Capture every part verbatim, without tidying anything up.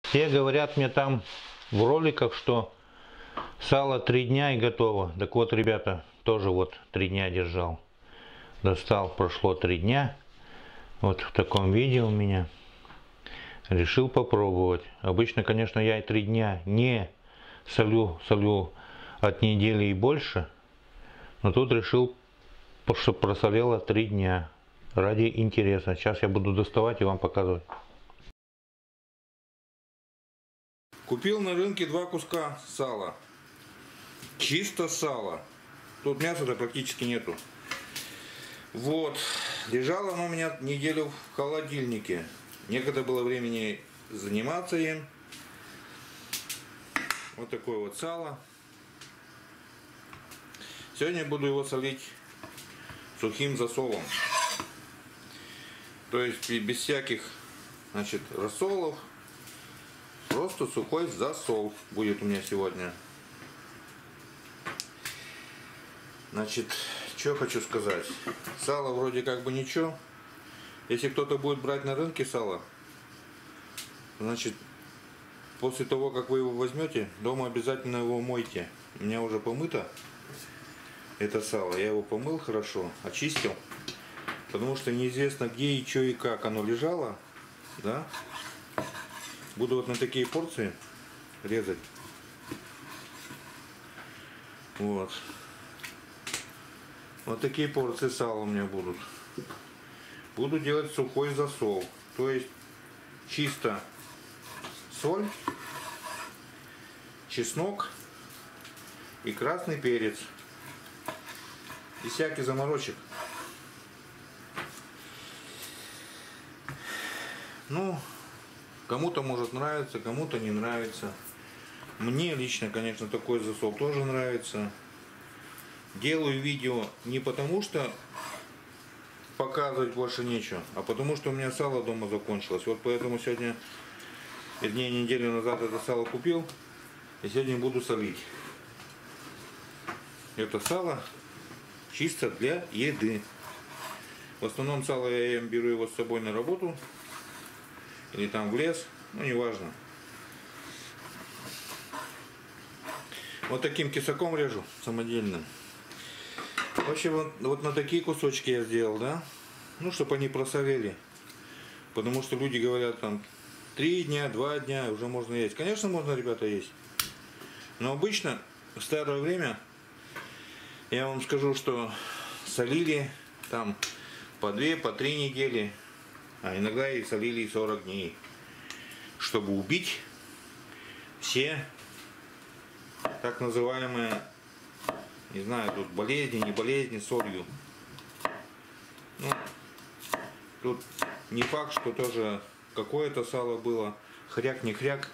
Все говорят мне там в роликах, что сало три дня и готово. Так вот, ребята, тоже вот три дня держал. Достал, прошло три дня. Вот в таком виде у меня. Решил попробовать. Обычно, конечно, я и три дня не солю, солю от недели и больше. Но тут решил, чтобы просолело три дня. Ради интереса. Сейчас я буду доставать и вам показывать. Купил на рынке два куска сала. Чисто сало. Тут мяса-то практически нету. Вот. Лежало оно у меня неделю в холодильнике. Некогда было времени заниматься им. Вот такое вот сало. Сегодня буду его солить сухим засолом. То есть без всяких, значит, рассолов. Просто сухой засол будет у меня сегодня. Значит, что хочу сказать. Сало вроде как бы ничего. Если кто-то будет брать на рынке сало, значит, после того, как вы его возьмете, дома обязательно его мойте. У меня уже помыто это сало. Я его помыл хорошо, очистил. Потому что неизвестно где и что и как оно лежало. Да? Буду вот на такие порции резать. Вот. Вот такие порции сала у меня будут. Буду делать сухой засол. То есть чисто соль, чеснок и красный перец. И всякий заморочек. Ну, кому-то может нравиться, кому-то не нравится. Мне лично, конечно, такой засол тоже нравится. Делаю видео не потому, что показывать больше нечего, а потому, что у меня сало дома закончилось. Вот поэтому сегодня, вернее, неделю назад это сало купил. И сегодня буду солить. Это сало чисто для еды. В основном сало я беру его с собой на работу. Или там в лес, ну не важно. Вот таким кисаком режу, самодельным. В общем, вот, вот на такие кусочки я сделал, да? Ну, чтобы они просолели. Потому что люди говорят там, три дня, два дня уже можно есть. Конечно, можно, ребята, есть. Но обычно, в старое время, я вам скажу, что солили там по две, по три недели. А иногда и солили и сорок дней, чтобы убить все так называемые, не знаю, тут болезни, не болезни, солью. Ну, тут не факт, что тоже какое-то сало было, хряк, не хряк,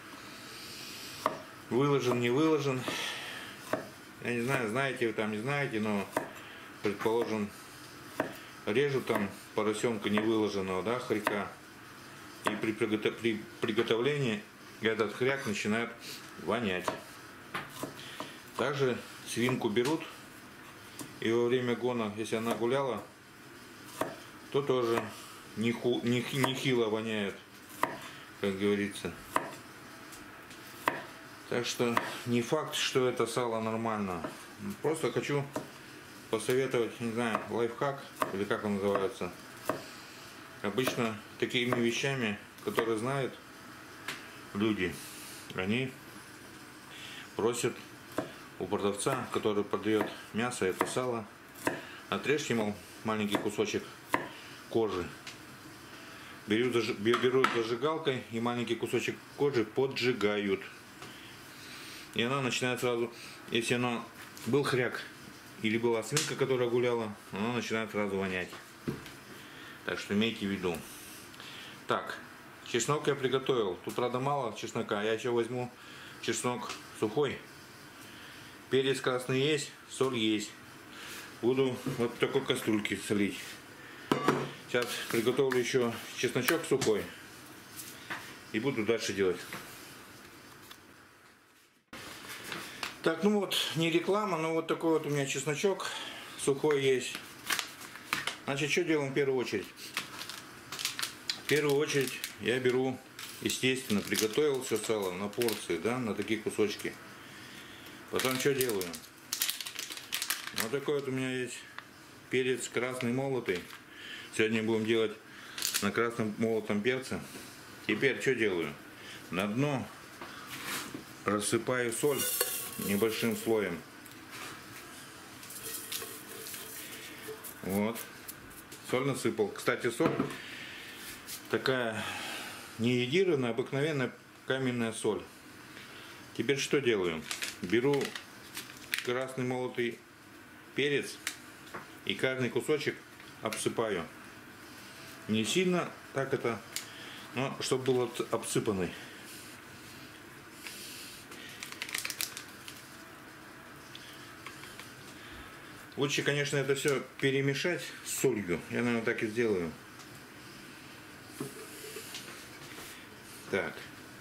выложен, не выложен. Я не знаю, знаете вы там, не знаете, но, предположим, режу там поросенка не выложенного, да, хряка. И при, приготов... при приготовлении этот хряк начинает вонять. Также свинку берут. И во время гона, если она гуляла, то тоже неху... нехило воняет, как говорится. Так что не факт, что это сало нормально. Просто хочу посоветовать, не знаю, лайфхак, или как он называется. Обычно такими вещами, которые знают люди, они просят у продавца, который продает мясо, это сало, отрежьте, мол, маленький кусочек кожи. Берут, берут зажигалкой и маленький кусочек кожи поджигают. И она начинает сразу, если она был хряк, или была свинка, которая гуляла, она начинает сразу вонять. Так что имейте в виду. Так, чеснок я приготовил. Тут, правда, мало чеснока. Я еще возьму чеснок сухой. Перец красный есть, соль есть. Буду вот в такой кастрюльке солить. Сейчас приготовлю еще чесночок сухой. И буду дальше делать. Так, ну вот, не реклама, но вот такой вот у меня чесночок сухой есть. Значит, что делаем в первую очередь? В первую очередь я беру естественно, приготовил все сало на порции, да, на такие кусочки. Потом что делаю? Вот такой вот у меня есть перец красный молотый. Сегодня будем делать на красном молотом перце. Теперь что делаю? На дно рассыпаю соль небольшим слоем. Вот. Соль насыпал. Кстати, соль такая не йодированная, обыкновенная каменная соль. Теперь что делаю? Беру красный молотый перец и каждый кусочек обсыпаю. Не сильно так это, но чтобы был обсыпанный. Лучше, конечно, это все перемешать с солью. Я, наверное, так и сделаю. Так.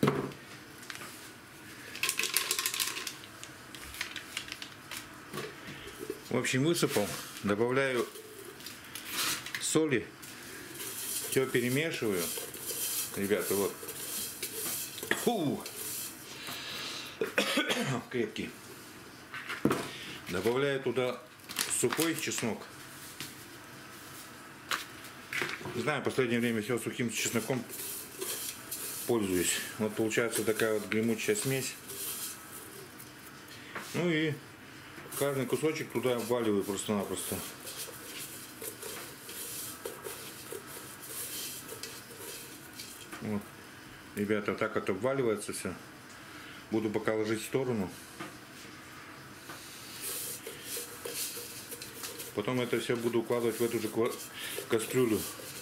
В общем, высыпал. Добавляю соли. Все перемешиваю. Ребята, вот. Фу! Крепкий. Добавляю туда сухой чеснок. Не знаю, в последнее время все сухим чесноком пользуюсь. Вот получается такая вот гремучая смесь. Ну и каждый кусочек туда обваливаю просто-напросто. Вот. Ребята, так вот обваливается все. Буду пока ложить в сторону. Потом это все буду укладывать в эту же кастрюлю.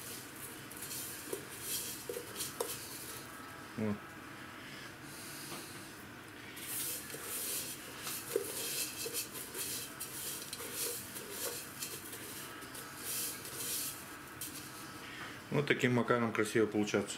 Вот. Вот таким макаром красиво получаться.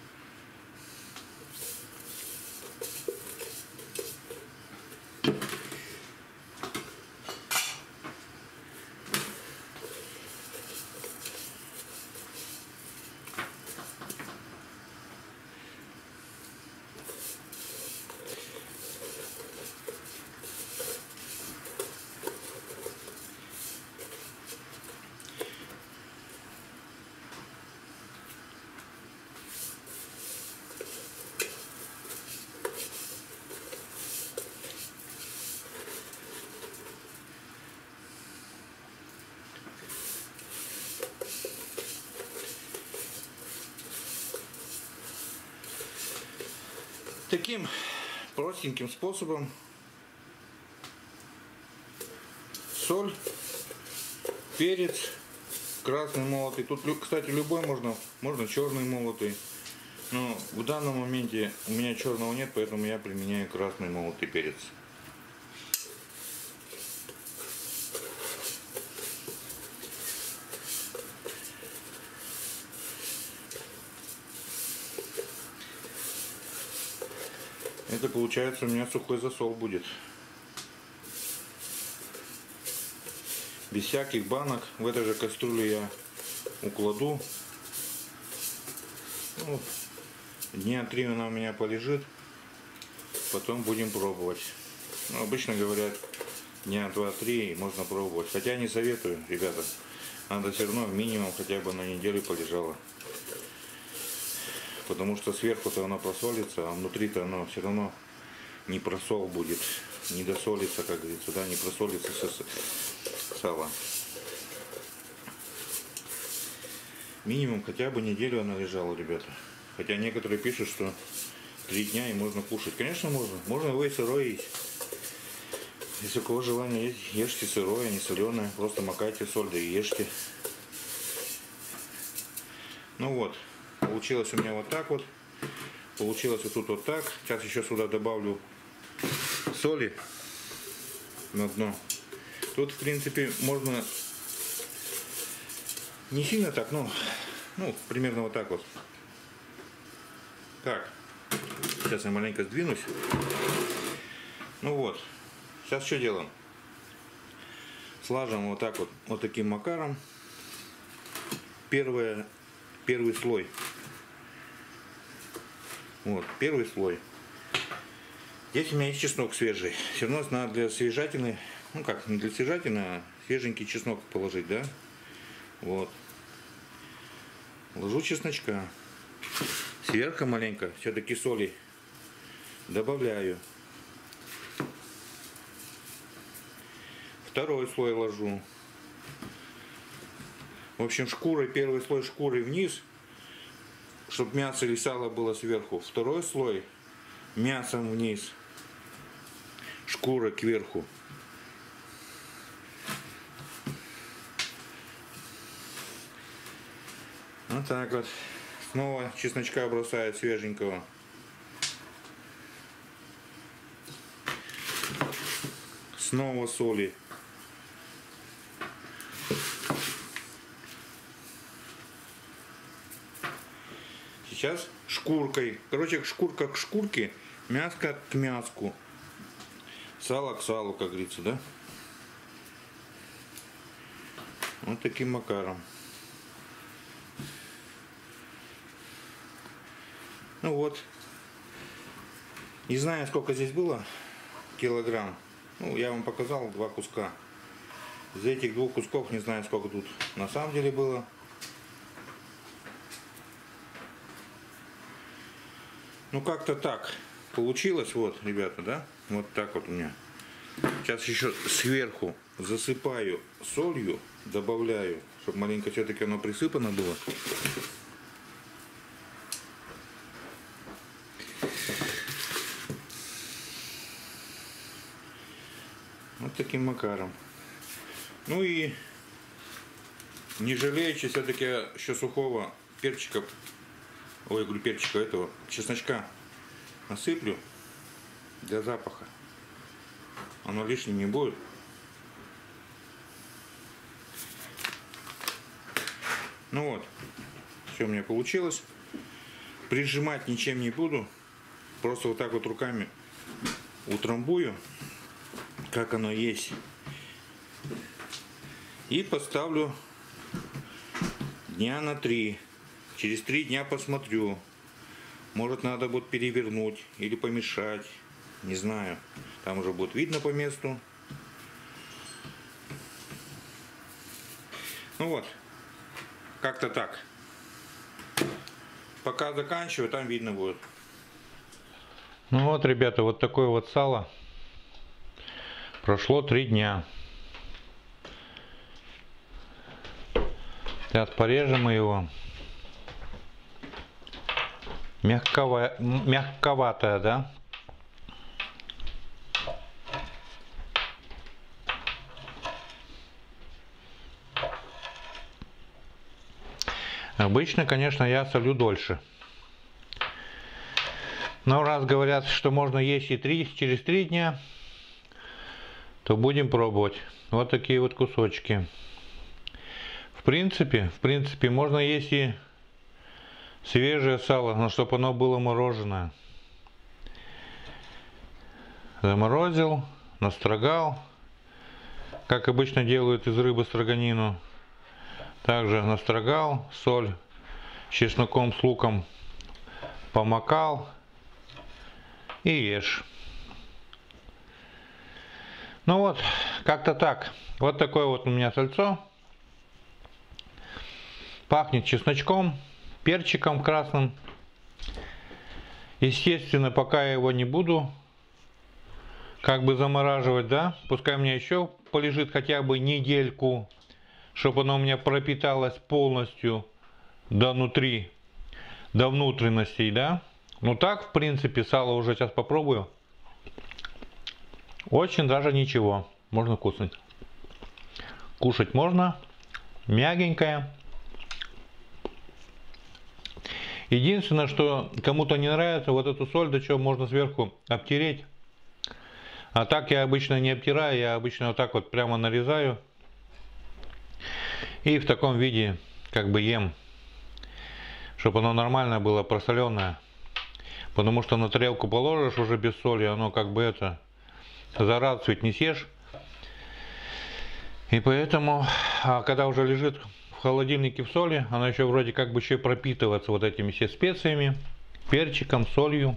Таким простеньким способом соль, перец, красный молотый. Тут, кстати, любой можно, можно черный молотый. Но в данном моменте у меня черного нет, поэтому я применяю красный молотый перец. Это получается у меня сухой засол будет. Без всяких банок. В этой же кастрюле я укладу. Ну, дня три она у меня полежит. Потом будем пробовать. Ну, обычно говорят, дня два-три можно пробовать. Хотя не советую, ребята. Надо все равно минимум хотя бы на неделю полежала. Потому что сверху-то оно просолится, а внутри-то оно все равно не просол будет, не досолится, как говорится, да, не просолится сало. Минимум хотя бы неделю оно лежало, ребята. Хотя некоторые пишут, что три дня и можно кушать. Конечно, можно. Можно его и сырое есть. Если у кого желание есть, ешьте сырое, не соленое. Просто макайте соль, да и ешьте. Ну вот. Получилось у меня вот так вот. Получилось вот тут вот так. Сейчас еще сюда добавлю соли на дно. Тут, в принципе, можно не сильно так, но ну, примерно вот так вот. Так. Сейчас я маленько сдвинусь. Ну вот. Сейчас что делаем? Слаживаем вот так вот, вот таким макаром. Первое, первый слой. Вот, первый слой. Здесь у меня есть чеснок свежий. Все равно надо для свежатины, ну как, не для свежатины, а свеженький чеснок положить, да? Вот. Ложу чесночка. Сверху маленько, все-таки соли добавляю. Второй слой ложу. В общем, шкурой, первый слой шкурой вниз, чтобы мясо или сало было сверху. Второй слой мясом вниз, шкура кверху. Вот так вот. Снова чесночка бросаю свеженького. Снова соли. Сейчас шкуркой. Короче, шкурка к шкурке, мяско к мяску. Сало к салу, как говорится, да? Вот таким макаром. Ну вот. Не знаю, сколько здесь было. Килограмм. Ну, я вам показал два куска. Из этих двух кусков не знаю, сколько тут на самом деле было. Ну, как-то так получилось. Вот, ребята, да? Вот так вот у меня. Сейчас еще сверху засыпаю солью, добавляю, чтобы маленько все-таки оно присыпано было. Вот таким макаром. Ну и не жалеючи все-таки еще сухого перчика, ой, я говорю перчика этого, чесночка насыплю для запаха. Оно лишним не будет. Ну вот, все у меня получилось. Прижимать ничем не буду. Просто вот так вот руками утрамбую, как оно есть. И поставлю дня на три. Через три дня посмотрю. Может, надо будет перевернуть или помешать. Не знаю. Там уже будет видно по месту. Ну вот. Как-то так. Пока заканчиваю, там видно будет. Ну вот, ребята, вот такое вот сало. Прошло три дня. Сейчас порежем мы его. Мягково... Мягковатое, да? Обычно, конечно, я солю дольше. Но раз говорят, что можно есть и три, через три дня, то будем пробовать. Вот такие вот кусочки. В принципе, в принципе, можно есть и свежее сало, но чтобы оно было мороженое. Заморозил, настрогал, как обычно делают из рыбы строганину. Также настрогал, соль с чесноком, с луком помакал и ешь. Ну вот, как-то так. Вот такое вот у меня сальцо. Пахнет чесночком, перчиком красным. Естественно, пока я его не буду как бы замораживать, да, пускай у меня еще полежит хотя бы недельку, чтобы оно у меня пропиталось полностью до внутри, до внутренностей, да. Ну так, в принципе, сало уже сейчас попробую. Очень даже ничего, можно кушать. Кушать можно, мягенькое. Единственное, что кому-то не нравится, вот эту соль, до чего можно сверху обтереть. А так я обычно не обтираю, я обычно вот так вот прямо нарезаю. И в таком виде как бы ем, чтобы оно нормально было просоленное. Потому что на тарелку положишь уже без соли, оно как бы это, за раз ведь не съешь. И поэтому, а когда уже лежит в холодильнике в соли, она еще вроде как бы еще пропитывается вот этими все специями. перчиком, солью.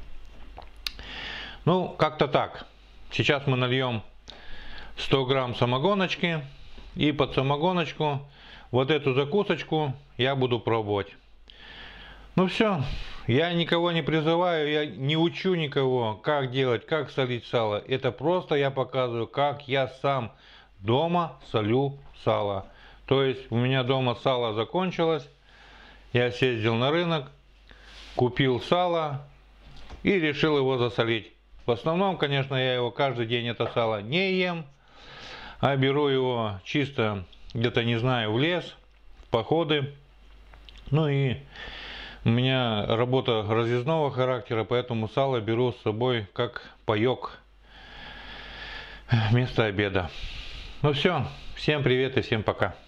Ну, как-то так. Сейчас мы нальем сто грамм самогоночки. И под самогоночку вот эту закусочку я буду пробовать. Ну все, я никого не призываю, я не учу никого, как делать, как солить сало. Это просто я показываю, как я сам дома солю сало. То есть у меня дома сало закончилось, я съездил на рынок, купил сало и решил его засолить. В основном, конечно, я его каждый день это сало не ем, а беру его чисто где-то, не знаю, в лес, в походы. Ну и у меня работа разъездного характера, поэтому сало беру с собой как паёк вместо обеда. Ну все, всем привет и всем пока.